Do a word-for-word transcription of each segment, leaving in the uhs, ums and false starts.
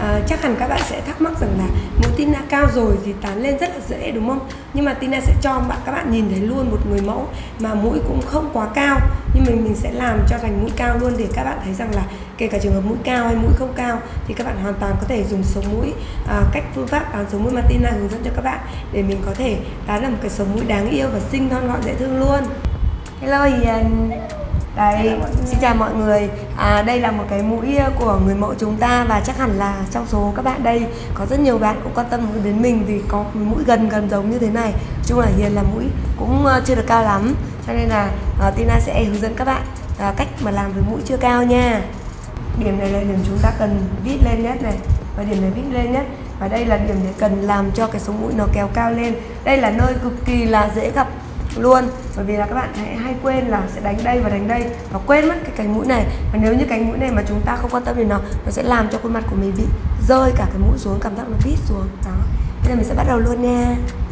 À, chắc hẳn các bạn sẽ thắc mắc rằng là mũi Tina cao rồi thì tán lên rất là dễ đúng không? Nhưng mà Tina sẽ cho bạn các bạn nhìn thấy luôn một người mẫu mà mũi cũng không quá cao, nhưng mình mình sẽ làm cho thành mũi cao luôn để các bạn thấy rằng là kể cả trường hợp mũi cao hay mũi không cao thì các bạn hoàn toàn có thể dùng sống mũi, à, cách phương pháp tán sống mũi mà Tina hướng dẫn cho các bạn để mình có thể tán là một cái sống mũi đáng yêu và xinh thon gọn dễ thương luôn. Hello Hiền. Đây, xin chào mọi người. À, đây là một cái mũi của người mẫu chúng ta và chắc hẳn là trong số các bạn đây có rất nhiều bạn cũng quan tâm đến mình vì có mũi gần gần giống như thế này. Nói chung là Hiền là mũi cũng chưa được cao lắm, cho nên là uh, Tina sẽ hướng dẫn các bạn uh, cách mà làm với mũi chưa cao nha. Điểm này là điểm chúng ta cần vít lên nhất này, và điểm này vít lên nhất, và đây là điểm để cần làm cho cái sống mũi nó kéo cao lên. Đây là nơi cực kỳ là dễ gặp luôn, bởi vì là các bạn hãy hay quên là sẽ đánh đây và đánh đây và quên mất cái cánh mũi này, và nếu như cánh mũi này mà chúng ta không quan tâm đến nó nó sẽ làm cho khuôn mặt của mình bị rơi cả cái mũi xuống, cảm giác nó vít xuống đó. Bây giờ mình sẽ bắt đầu luôn nha.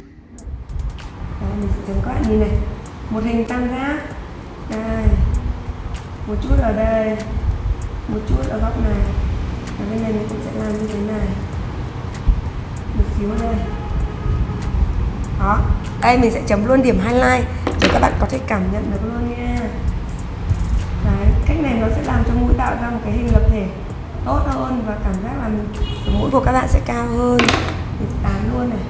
Đó, mình sẽ cho các bạn nhìn này, một hình tam giác đây, một chút ở đây, một chút ở góc này, và bên này mình cũng sẽ làm như thế này, một xíu ở đây. Đó, đây mình sẽ chấm luôn điểm highlight để các bạn có thể cảm nhận được luôn nha. Đấy, cách này nó sẽ làm cho mũi tạo ra một cái hình lập thể tốt hơn và cảm giác là mũi của các bạn sẽ cao hơn. Mình tán luôn này.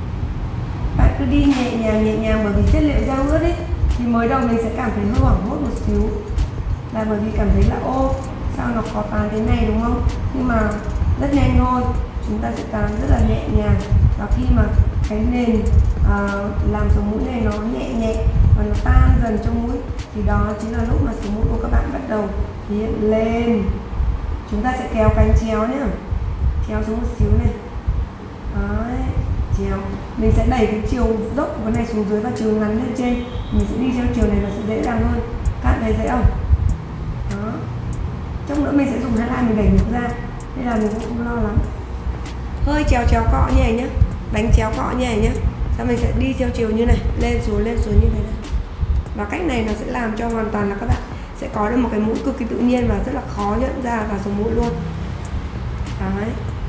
Bạn cứ đi nhẹ nhàng nhẹ nhàng, bởi vì chất liệu da ướt ấy thì mới đầu mình sẽ cảm thấy hơi hoảng hốt một xíu, là bởi vì cảm thấy là ô sao nó khó tán thế này đúng không? Nhưng mà rất nhanh thôi, chúng ta sẽ tán rất là nhẹ nhàng, và khi mà cái nền uh, làm sống mũi này nó nhẹ nhẹ và nó tan dần trong mũi thì đó chính là lúc mà sống mũi của các bạn bắt đầu hiện lên. Chúng ta sẽ kéo cánh chéo nhé, kéo xuống một xíu này. Đấy, chéo. Mình sẽ đẩy cái chiều dốc của cái này xuống dưới và chiều ngắn lên trên. Mình sẽ đi theo chiều này, nó sẽ dễ dàng hơn. Các bạn thấy dễ không? Đó. Chút nữa mình sẽ dùng highlight mình đẩy ngược ra, nên là mình cũng không lo lắm. Hơi chéo chéo cọ như này nhé, đánh chéo cọ như này nhé. Sau mình sẽ đi theo chiều như này, lên xuống lên xuống như thế này. Và cách này nó sẽ làm cho hoàn toàn là các bạn sẽ có được một cái mũi cực kỳ tự nhiên và rất là khó nhận ra cả sống mũi luôn. Đấy.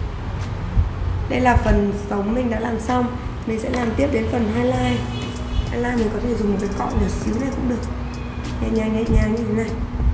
Đây là phần sống mình đã làm xong. Mình sẽ làm tiếp đến phần highlight. Highlight mình có thể dùng một cái cọ nhỏ xíu này cũng được, nhẹ nhàng nhẹ nhàng như thế này.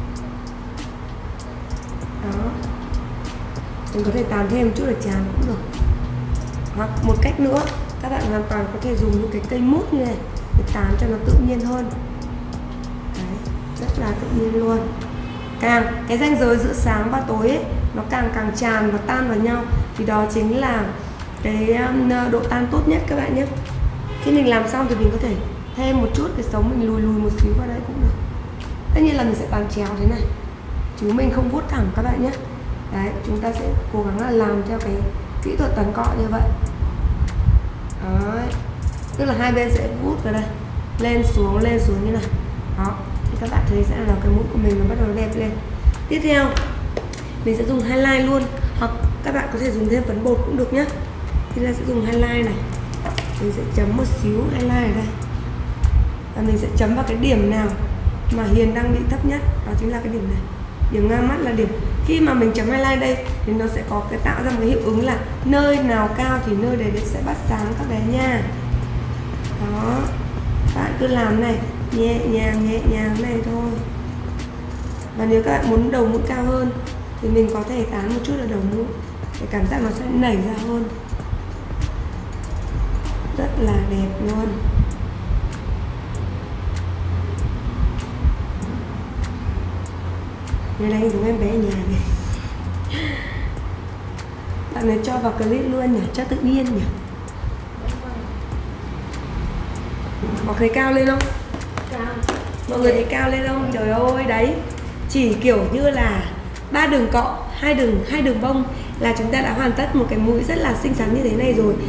Đó. Mình có thể tán thêm một chút ở trán cũng được. Hoặc một cách nữa, các bạn hoàn toàn có thể dùng những cái cây mút như này để tán cho nó tự nhiên hơn. Đấy, rất là tự nhiên luôn. Càng cái ranh giới giữa sáng và tối ấy, nó càng càng tràn và tan vào nhau thì đó chính là cái độ tan tốt nhất các bạn nhé. Khi mình làm xong thì mình có thể thêm một chút cái sống mình lùi lùi một xíu vào đây cũng được. Tất nhiên là mình sẽ tán chéo thế này, chứ mình không vuốt thẳng các bạn nhé. Đấy, chúng ta sẽ cố gắng là làm theo cái kỹ thuật tán cọ như vậy. Đấy, tức là hai bên sẽ vuốt vào đây, lên xuống lên xuống như này. Đó, thì các bạn thấy sẽ là cái mũi của mình nó bắt đầu đẹp lên. Tiếp theo mình sẽ dùng highlight luôn, hoặc các bạn có thể dùng thêm phấn bột cũng được nhé. Thì là sẽ dùng highlight này, mình sẽ chấm một xíu highlight ở đây, và mình sẽ chấm vào cái điểm nào mà Hiền đang bị thấp nhất, đó chính là cái điểm này, điểm ngang mắt là điểm. Khi mà mình chấm highlight đây thì nó sẽ có cái tạo ra một cái hiệu ứng là nơi nào cao thì nơi đấy sẽ bắt sáng các bé nha. Đó, bạn cứ làm này nhẹ nhàng nhẹ nhàng này thôi. Và nếu các bạn muốn đầu mũi cao hơn thì mình có thể tán một chút ở đầu mũi để cảm giác nó sẽ nảy ra hơn, rất là đẹp luôn. Như đây giống em bé ở nhà này. Bạn này cho vào clip luôn nhỉ, cho tự nhiên nhỉ. Có thấy cao lên không? Cao. Mọi người thấy cao lên không? Trời ơi, đấy. Chỉ kiểu như là ba đường cọ, hai đường hai đường bông là chúng ta đã hoàn tất một cái mũi rất là xinh xắn như thế này rồi.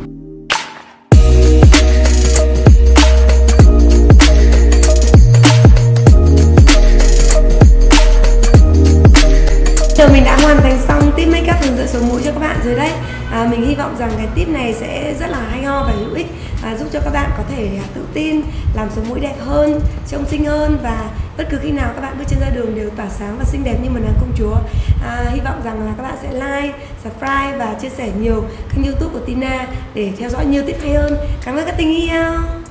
Giờ mình đã hoàn thành xong tip makeup hướng dẫn sống mũi cho các bạn rồi đấy. À, mình hy vọng rằng cái tip này sẽ rất là hay ho và hữu ích, à, giúp cho các bạn có thể tự tin làm sống mũi đẹp hơn, trông xinh hơn và bất cứ khi nào các bạn bước chân ra đường đều tỏa sáng và xinh đẹp như một nàng công chúa. À, hy vọng rằng là các bạn sẽ like, subscribe và chia sẻ nhiều kênh YouTube của Tina để theo dõi nhiều tiếp hay hơn. Cảm ơn các tình yêu.